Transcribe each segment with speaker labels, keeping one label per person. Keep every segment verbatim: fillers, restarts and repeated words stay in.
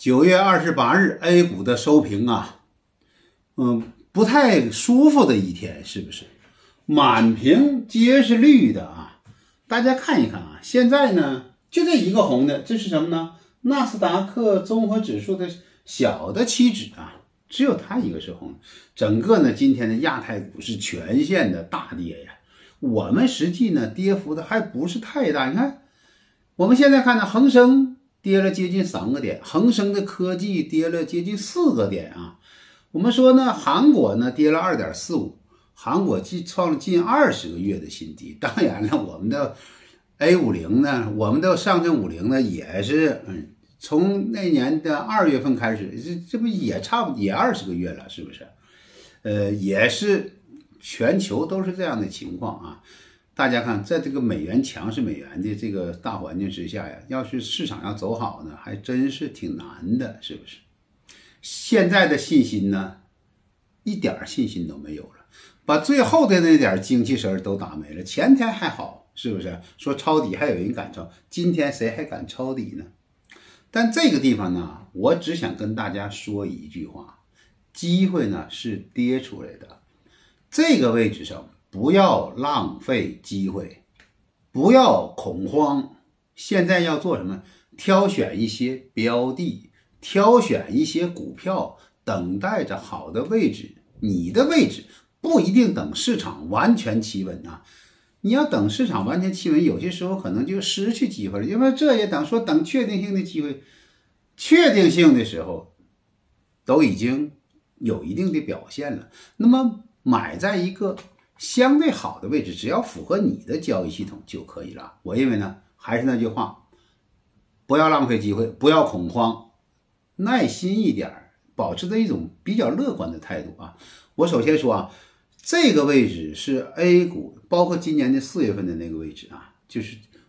Speaker 1: 九月二十八日 A 股的收评啊，嗯，不太舒服的一天，是不是？满屏皆是绿的啊！大家看一看啊，现在呢就这一个红的，这是什么呢？纳斯达克综合指数的小的期指啊，只有它一个是红的。整个呢今天的亚太股是全线的大跌呀。我们实际呢跌幅的还不是太大，你看我们现在看呢，恒生跌了接近三个点，恒生的科技跌了接近四个点啊。我们说呢，韩国呢跌了 二点四五， 韩国既创了近二十个月的新低。当然了，我们的 A 五十 呢，我们的上证五十呢也是，嗯，从那年的二月份开始，这这不也差不多也二十个月了，是不是？呃，也是全球都是这样的情况啊。大家看，在这个美元强势美元的这个大环境之下呀，要是市场要走好呢，还真是挺难的，是不是？现在的信心呢，一点信心都没有了，把最后的那点精气神都打没了。前天还好，是不是？说抄底还有人敢抄，今天谁还敢抄底呢？但这个地方呢，我只想跟大家说一句话：机会呢是跌出来的，这个位置上不要浪费机会，不要恐慌。现在要做什么？挑选一些标的，挑选一些股票，等待着好的位置。你的位置不一定等市场完全企稳啊，你要等市场完全企稳，有些时候可能就失去机会了。因为这也等说等确定性的机会，确定性的时候都已经有一定的表现了。那么买在一个相对好的位置，只要符合你的交易系统就可以了。我认为呢，还是那句话，不要浪费机会，不要恐慌，耐心一点，保持着一种比较乐观的态度啊。我首先说啊，这个位置是 A 股，包括今年的四月份的那个位置啊，就是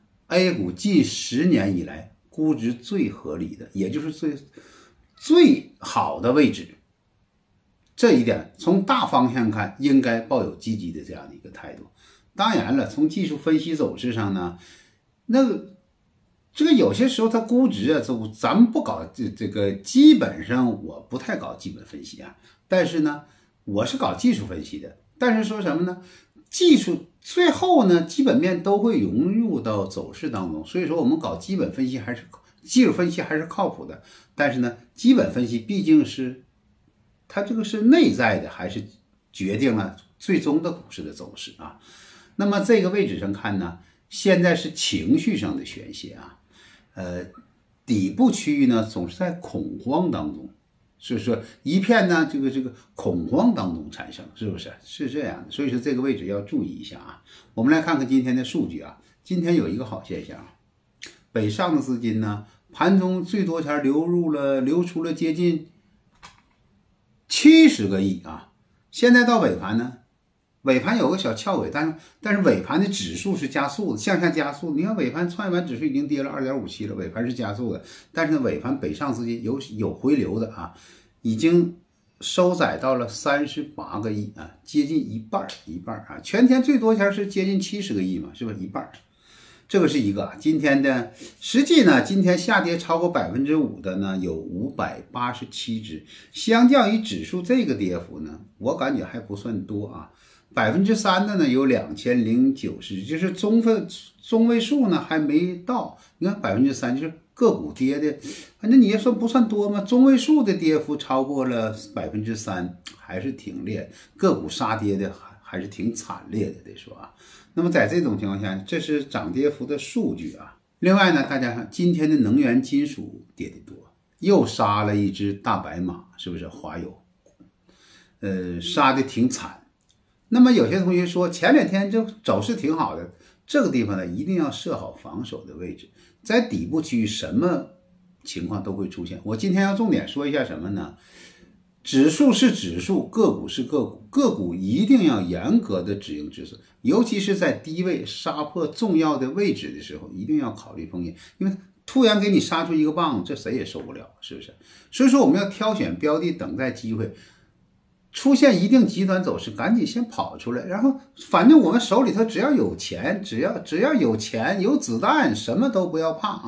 Speaker 1: A 股近十年以来估值最合理的，也就是最最好的位置。这一点从大方向看，应该抱有积极的这样的一个态度。当然了，从技术分析走势上呢，那个这个有些时候它估值啊，就咱们不搞这这个，基本上我不太搞基本分析啊，但是呢，我是搞技术分析的。但是说什么呢？技术最后呢，基本面都会融入到走势当中，所以说我们搞基本分析还是技术分析还是靠谱的。但是呢，基本分析毕竟是它这个是内在的，还是决定了最终的股市的走势啊。那么这个位置上看呢，现在是情绪上的宣泄啊，呃，底部区域呢总是在恐慌当中，所以说一片呢这个这个恐慌当中产生，是不是？是这样的，所以说这个位置要注意一下啊。我们来看看今天的数据啊，今天有一个好现象，北上的资金呢，盘中最多钱流入了流出了接近七十个亿啊，现在到尾盘呢，尾盘有个小翘尾，但是但是尾盘的指数是加速的，向下加速。你看尾盘创业板指数已经跌了 二点五七 了，尾盘是加速的，但是呢尾盘北上资金有有回流的啊，已经收窄到了三十八个亿啊，接近一半一半啊，全天最多钱是接近七十个亿嘛，是吧？一半。这个是一个今天的实际呢，今天下跌超过 百分之五 的呢有五百八十七只，相较于指数这个跌幅呢，我感觉还不算多啊。百分之三的呢有两千零九十，就是中分中位数呢还没到。你看百分之三就是个股跌的，反正你也说不算多嘛，中位数的跌幅超过了百分之三，还是挺烈，个股杀跌的还还是挺惨烈的，得说啊。那么在这种情况下，这是涨跌幅的数据啊。另外呢，大家看今天的能源金属跌得多，又杀了一只大白马，是不是？华油，呃，杀得挺惨。那么有些同学说前两天就走势挺好的，这个地方呢一定要设好防守的位置，在底部区域什么情况都会出现。我今天要重点说一下什么呢？指数是指数，个股是个股，个股一定要严格的止盈止损，尤其是在低位杀破重要的位置的时候，一定要考虑风险，因为突然给你杀出一个棒，这谁也受不了，是不是？所以说我们要挑选标的，等待机会。出现一定极端走势，赶紧先跑出来，然后反正我们手里头只要有钱，只要只要有钱有子弹，什么都不要怕啊！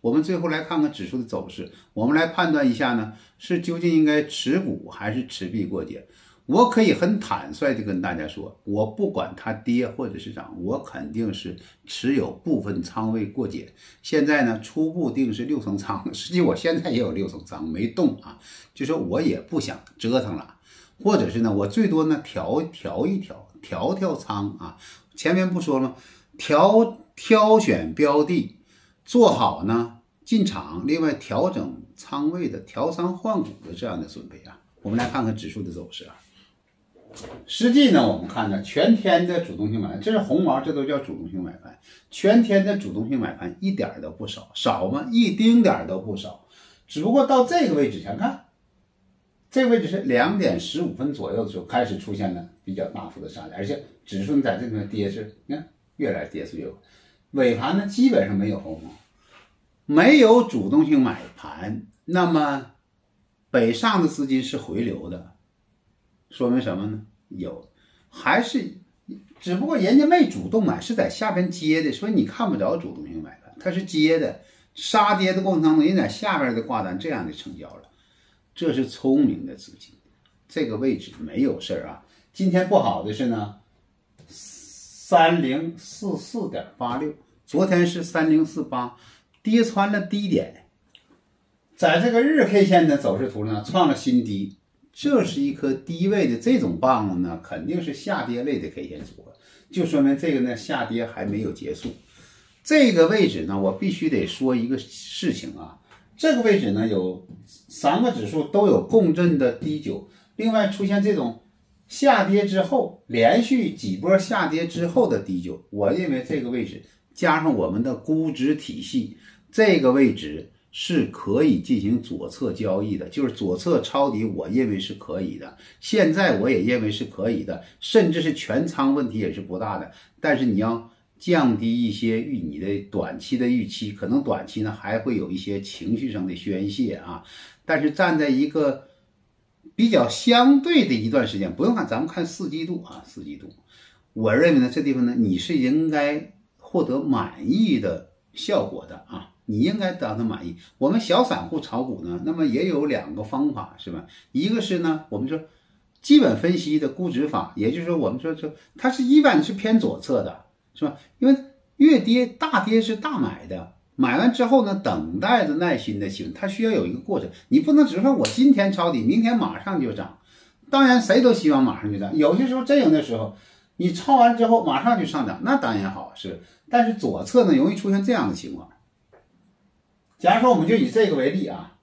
Speaker 1: 我们最后来看看指数的走势，我们来判断一下呢，是究竟应该持股还是持币过节。我可以很坦率地跟大家说，我不管它跌或者是涨，我肯定是持有部分仓位过节。现在呢，初步定是六成仓，实际我现在也有六成仓没动啊，就说我也不想折腾了，或者是呢，我最多呢调调一调，调调仓啊。前面不说了吗？调挑选标的，做好呢进场，另外调整仓位的调仓换股的这样的准备啊。我们来看看指数的走势啊。实际呢，我们看呢，全天的主动性买盘，这是红毛，这都叫主动性买盘。全天的主动性买盘一点都不少，少吗？一丁点都不少。只不过到这个位置前看，这个位置是两点十五分左右的时候开始出现了比较大幅的下跌，而且指数在这里面跌是，你看越来跌是越尾盘呢基本上没有红毛，没有主动性买盘，那么北上的资金是回流的。说明什么呢？有，还是只不过人家没主动买，是在下边接的，所以你看不着主动性买盘，它是接的，杀跌的过程当中，人在下边的挂单这样的成交了，这是聪明的资金，这个位置没有事啊。今天不好的是呢，三零四四点八六，昨天是三零四八，跌穿了低点，在这个日 K 线的走势图呢创了新低。这是一颗低位的这种棒子呢，肯定是下跌类的 K 线组合，就说明这个呢下跌还没有结束。这个位置呢，我必须得说一个事情啊，这个位置呢有三个指数都有共振的低九，另外出现这种下跌之后连续几波下跌之后的低九，我认为这个位置加上我们的估值体系，这个位置是可以进行左侧交易的，就是左侧抄底，我认为是可以的。现在我也认为是可以的，甚至是全仓问题也是不大的。但是你要降低一些预你的短期的预期，可能短期呢还会有一些情绪上的宣泄啊。但是站在一个比较相对的一段时间，不用看，咱们看四季度啊，四季度，我认为呢这地方呢你是应该获得满意的效果的啊。你应该得到满意。我们小散户炒股呢，那么也有两个方法，是吧？一个是呢，我们说基本分析的估值法，也就是说，我们说说它是一般是偏左侧的，是吧？因为越跌大跌是大买的，买完之后呢，等待着耐心的行，它需要有一个过程，你不能只是说我今天抄底，明天马上就涨。当然，谁都希望马上就涨，有些时候真有的时候，你抄完之后马上就上涨，那当然好是，但是左侧呢容易出现这样的情况。假如说我们就以这个为例啊，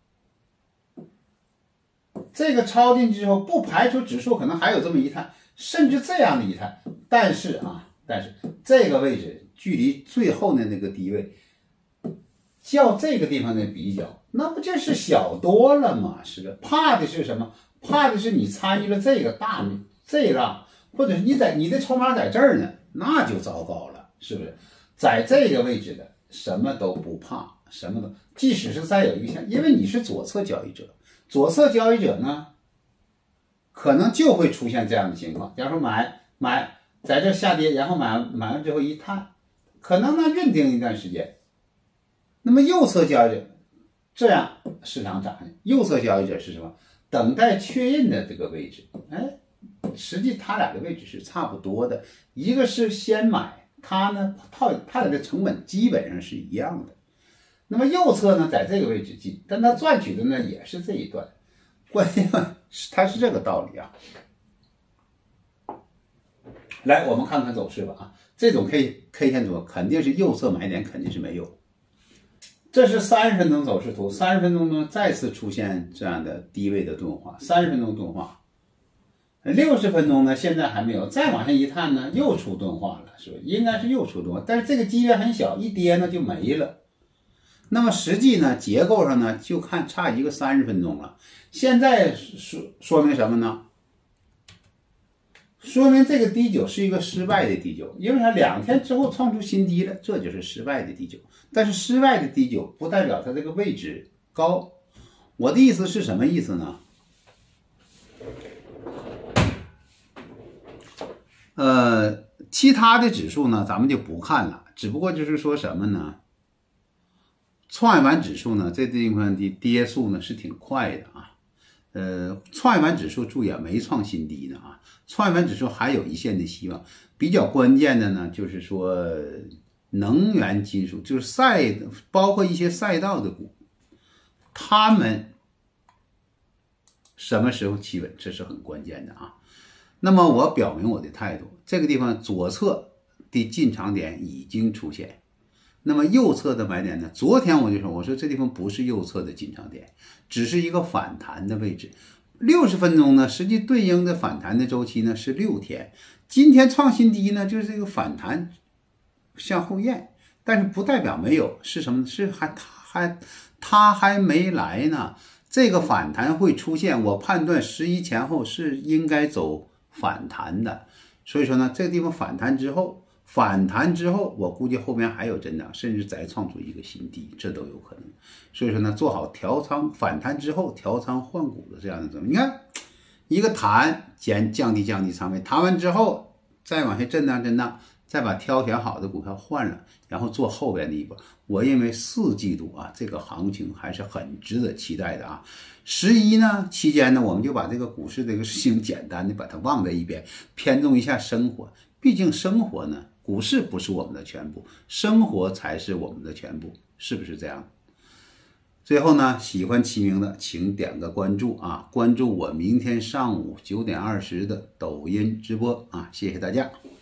Speaker 1: 这个抄进去之后，不排除指数可能还有这么一探，甚至这样的一探，但是啊，但是这个位置距离最后的那个低位，较这个地方的比较，那不就是小多了吗？是的，怕的是什么？怕的是你参与了这个大这一浪，或者是你在你的筹码在这儿呢，那就糟糕了，是不是？在这个位置的什么都不怕。什么的，即使是再有一个线，因为你是左侧交易者，左侧交易者呢，可能就会出现这样的情况。假如说买买在这下跌，然后买买完之后一探，可能呢认定一段时间。那么右侧交易者这样市场涨，右侧交易者是什么？等待确认的这个位置，哎，实际他俩的位置是差不多的，一个是先买，它呢套它俩的成本基本上是一样的。那么右侧呢，在这个位置进，但它赚取的呢也是这一段，关键它是这个道理啊。来，我们看看走势吧啊，这种 K K 线组肯定是右侧买点肯定是没有。这是三十分钟走势图，三十分钟呢再次出现这样的低位的钝化，三十分钟钝化，六十分钟呢现在还没有，再往下一探呢又出钝化了，是不是？应该是又出钝化，但是这个机缘很小，一跌呢就没了。那么实际呢，结构上呢，就看差一个三十分钟了。现在说说明什么呢？说明这个低九是一个失败的低九，因为它两天之后创出新低了，这就是失败的低九。但是失败的低九不代表它这个位置高。我的意思是什么意思呢？呃，其他的指数呢，咱们就不看了，只不过就是说什么呢？ 创业板指数呢，这地方的跌速呢是挺快的啊。呃，创业板指数注意啊，没创新低呢啊。创业板指数还有一线的希望。比较关键的呢，就是说能源金属，就是赛，包括一些赛道的股，他们什么时候企稳，这是很关键的啊。那么我表明我的态度，这个地方左侧的进场点已经出现。那么右侧的买点呢？昨天我就说，我说这地方不是右侧的进场点，只是一个反弹的位置。六十分钟呢，实际对应的反弹的周期呢是六天。今天创新低呢，就是这个反弹向后延，但是不代表没有，是什么？是还它还它还没来呢。这个反弹会出现，我判断十一前后是应该走反弹的。所以说呢，这个地方反弹之后。反弹之后，我估计后面还有震荡，甚至再创出一个新低，这都有可能。所以说呢，做好调仓，反弹之后调仓换股的这样的怎么？你看，一个弹减降低降低仓位，弹完之后再往下震荡震荡，再把挑选好的股票换了，然后做后边的一波。我认为四季度啊，这个行情还是很值得期待的啊。十一呢期间呢，我们就把这个股市这个事情简单的把它忘在一边，偏重一下生活。毕竟生活呢。股市不是我们的全部，生活才是我们的全部，是不是这样？最后呢，喜欢齐名的请点个关注啊，关注我明天上午九点二十的抖音直播啊，谢谢大家。